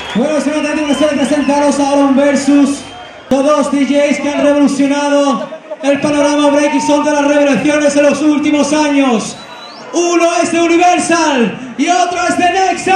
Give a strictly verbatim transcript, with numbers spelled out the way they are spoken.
Bueno, es un auténtico placer presentaros ahora un versus de dos D Js que han revolucionado el panorama break y son de las revelaciones en los últimos años. Uno es de Universal y otro es de Next.